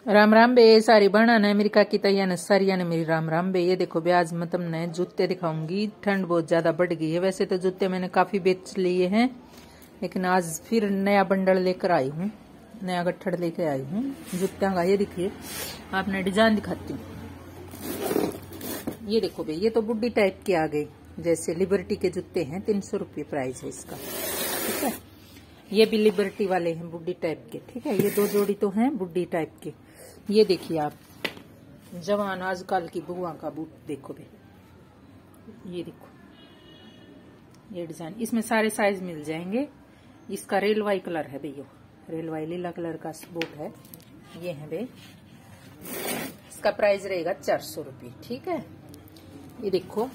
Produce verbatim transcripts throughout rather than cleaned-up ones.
राम राम बे सारी बना ने अमेरिका की तैयार सारिया ने मेरी राम राम बे। ये देखो बे आज मैं तुमने जूते दिखाऊंगी। ठंड बहुत ज्यादा बढ़ गई है। वैसे तो जूते मैंने काफी बेच लिए हैं, लेकिन आज फिर नया बंडल लेकर आई हूँ, नया गट्ठड़ लेकर आई हूँ जूत्या का। ये देखिए आपने डिजाइन दिखाती हूँ। ये देखो बे, ये तो बुड्ढी टाइप के आ गई, जैसे लिबर्टी के जूते हैं। तीन सौ रुपये प्राइस है इसका, ठीक है। ये भी लिबर्टी वाले हैं बुड्ढी टाइप के, ठीक है। ये दो जोड़ी तो हैं बुड्ढी टाइप के। ये देखिए आप जवान आजकल की बुआ का बूट देखो बे। ये देखो ये डिजाइन, इसमें सारे साइज मिल जाएंगे। इसका रेलवाई कलर है भैया, रेलवाई लीला कलर का बूट है। ये है बे, इसका प्राइस रहेगा चार सौ रुपये, ठीक है। ये देखो,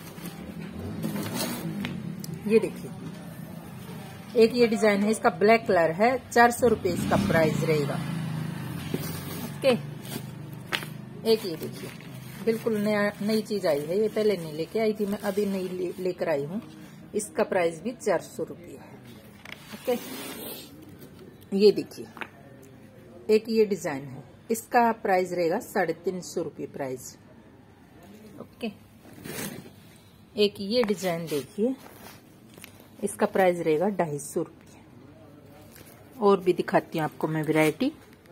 ये देखिए एक ये डिजाइन है, इसका ब्लैक कलर है। चार सौ रुपये इसका प्राइस रहेगा, ओके। एक ये देखिए बिल्कुल नया नई चीज आई है, ये पहले नहीं लेके आई थी मैं, अभी नई ले, लेकर आई हूँ। इसका प्राइस भी चार सौ रुपये है, ओके। ये देखिए एक ये डिजाइन है, इसका प्राइस रहेगा साढ़े तीन सौ रुपये प्राइस, ओके। एक ये डिजाइन देखिए, इसका प्राइस रहेगा ढाई सौ रुपये। और भी दिखाती हूँ आपको मैं वैरायटी।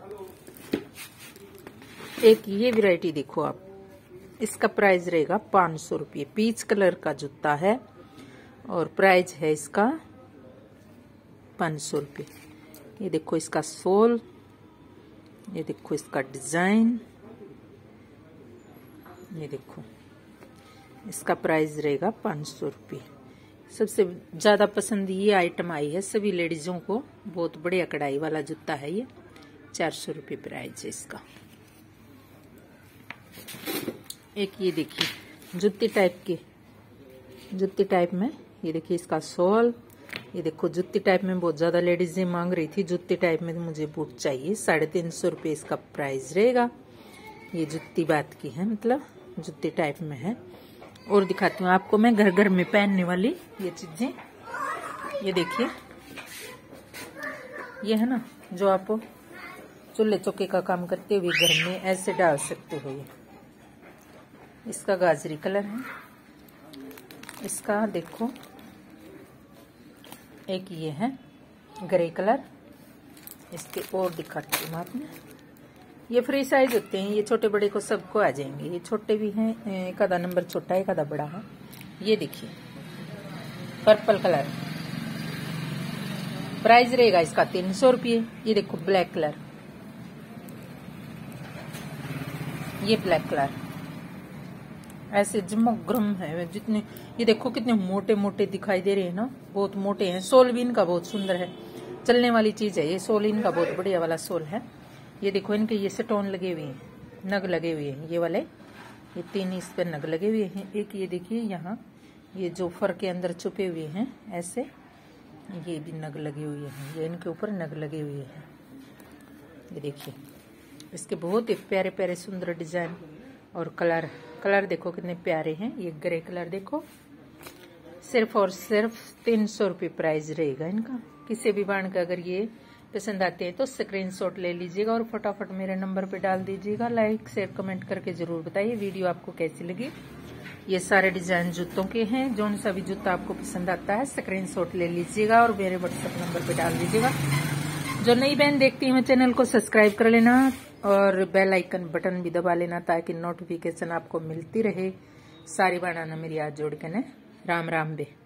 एक ये वैरायटी देखो आप, इसका प्राइस रहेगा पाँच सौ रुपये। पीच कलर का जूता है और प्राइस है इसका पाँच सौ रुपये। ये देखो इसका सोल, ये देखो इसका डिजाइन, ये देखो इसका प्राइस रहेगा पाँच सौ रुपये। सबसे ज्यादा पसंद ये आइटम आई है सभी लेडीजों को। बहुत बढ़िया कढ़ाई वाला जूता है ये, चार सौ रुपये प्राइस है इसका। एक ये देखिए जूती टाइप के, जूती टाइप में ये देखिए इसका सोल। ये देखो जूती टाइप में बहुत ज्यादा लेडीजें मांग रही थी, जूती टाइप में मुझे बूट चाहिए। साढ़े तीन सौ रुपये इसका प्राइस रहेगा। ये जूती बात की है, मतलब जूती टाइप में है। और दिखाती हूँ आपको मैं घर घर में पहनने वाली ये चीजें। ये देखिए ये है ना, जो आप चूल्हे चौके का काम करते हुए घर में ऐसे डाल सकते हो। ये इसका गाजरी कलर है, इसका देखो एक ये है ग्रे कलर। इसके और दिखाती हूँ आपने, ये फ्री साइज होते हैं, ये छोटे बड़े को सबको आ जाएंगे। ये छोटे भी हैं, एक आधा नंबर छोटा है एक आधा बड़ा है। ये देखिए पर्पल कलर, प्राइस रहेगा इसका तीन सौ रुपये। ये देखो ब्लैक कलर, ये ब्लैक कलर ऐसे जमगरम है जितने। ये देखो कितने मोटे मोटे दिखाई दे रहे हैं ना, बहुत मोटे हैं। सोल भी इनका बहुत सुंदर है, चलने वाली चीज है ये। सोल इनका बहुत बढ़िया वाला सोल है। ये देखो इनके ये स्टोन लगे हुए हैं, नग लगे हुए हैं ये वाले, ये तीन इस पर नग लगे हुए हैं। एक ये देखिए यहाँ ये जो फर के अंदर छुपे हुए हैं ऐसे, ये भी नग लगे हुए हैं, ये इनके ऊपर नग लगे हुए हैं। ये देखिए इसके बहुत ही प्यारे प्यारे सुंदर डिजाइन और कलर। कलर देखो कितने प्यारे हैं। ये ग्रे कलर देखो, सिर्फ और सिर्फ तीन सौ रुपये प्राइस रहेगा इनका। किसी भी बाण का अगर ये पसंद आते हैं तो स्क्रीनशॉट ले लीजिएगा और फटाफट मेरे नंबर पे डाल दीजिएगा। लाइक शेयर कमेंट करके जरूर बताइए वीडियो आपको कैसी लगी। ये सारे डिजाइन जूतों के हैं, जो सा भी जूता आपको पसंद आता है स्क्रीनशॉट ले लीजिएगा और मेरे व्हाट्सएप नंबर पे डाल दीजिएगा। जो नई बहन देखती है चैनल को सब्सक्राइब कर लेना और बेल आइकन बटन भी दबा लेना, ताकि नोटिफिकेशन आपको मिलती रहे। सारी बनाना मेरी आज जोड़ के ने राम राम बे।